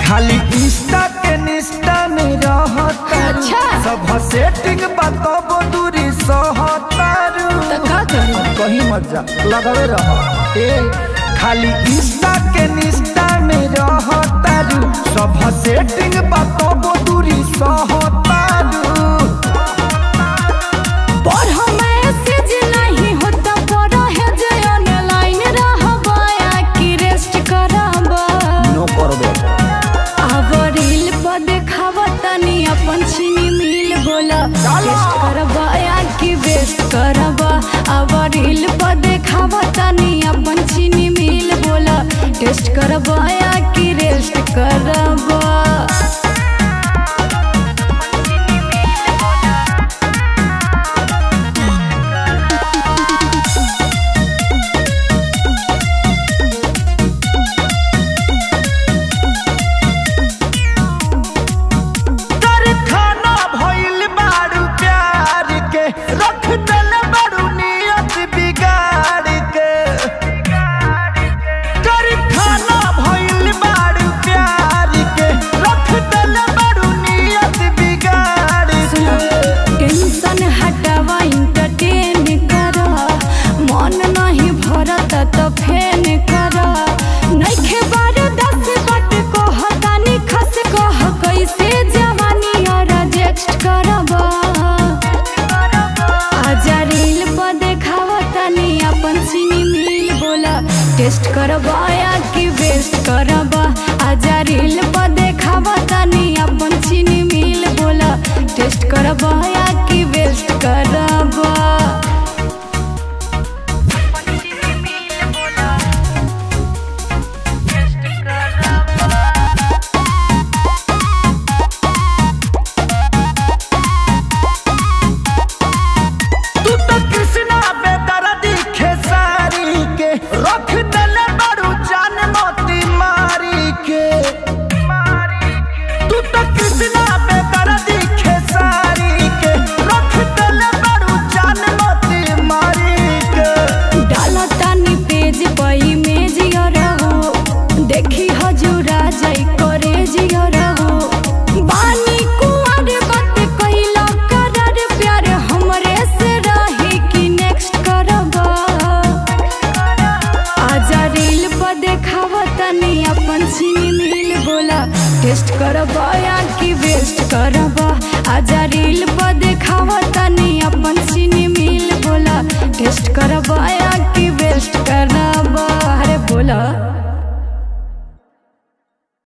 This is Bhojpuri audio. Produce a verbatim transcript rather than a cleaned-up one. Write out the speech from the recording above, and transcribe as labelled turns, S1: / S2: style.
S1: खाली इंस्टा के निष्ठा में रहता।
S2: अच्छा
S1: सब सेटिंग बताबो दूरी सहतारू
S2: तो का करी
S1: कहीं मत जा लगावे रह। ए खाली इंस्टा के निष्ठा में रहतारू सब सेटिंग बताबो दूरी सहतारू।
S2: पर हम मैसेज नहीं होता पर है जे ऑनलाइन रहबा या कि रेस्ट करबा
S1: नो करबे।
S2: अब रील पर देखावा तनी अपन छीनी मिल बोला टेस्ट करबा या कि वेस्ट करबा। अब रील पर देखावा तनी अपन छीनी मिल बोला टेस्ट करबा या कि रेस्ट करबा।
S1: रख दल बड़ू नियत बिगाड़ के कर खाना भइल बाड़ू प्यार के रख दल बड़ू नियत बिगाड़ के।
S2: टेंशन हटावा इंटरटेन करा मन नहीं भरत तो फेन करा नइखे बार दस बट को हतानी खस कह कैसे जवानी और रिजेक्ट करबा। टेस्ट करबा या कि वेस्ट करबा। आजा रील पर देखावा तनी अपन चीनी मिल बोला टेस्ट करबा या कि वेस्ट करबा।
S1: रख दल बड़ू जान मोती मारी के तू तो कृष्णा बेदर्दी खेसारी के रख दल बड़ू जान मोती मारी के।
S2: डाला तानी पेज पर इमेज रहो देखी हजूरा जाई करे जिया रहो बानी कुंवर बात कइला करर प्यार हमरे से रही कि नेक्स्ट करबा। आजा रील पर देखावा तनी अपन चीनी मिल बोला टेस्ट करबा या कि वेस्ट करबा। आजा रील पर